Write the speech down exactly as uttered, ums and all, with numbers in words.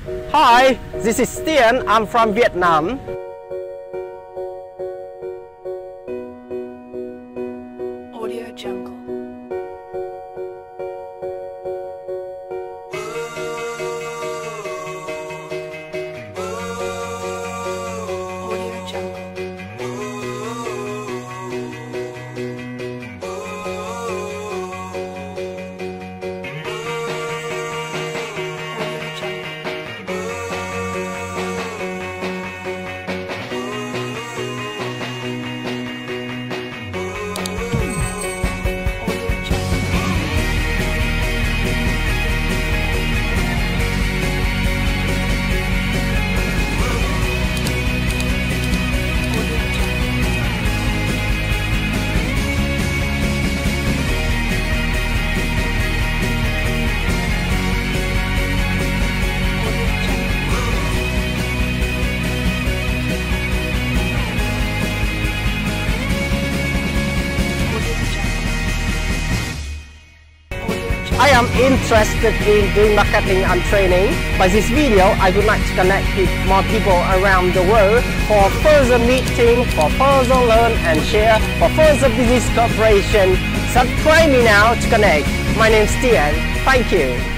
Hi, this is Tien. I'm from Vietnam. Audio Jungle. Audio Jungle. I am interested in doing marketing and training. By this video, I would like to connect with more people around the world for further meeting, for further learn and share, for further business cooperation. Subscribe me now to connect. My name is Tien. Thank you.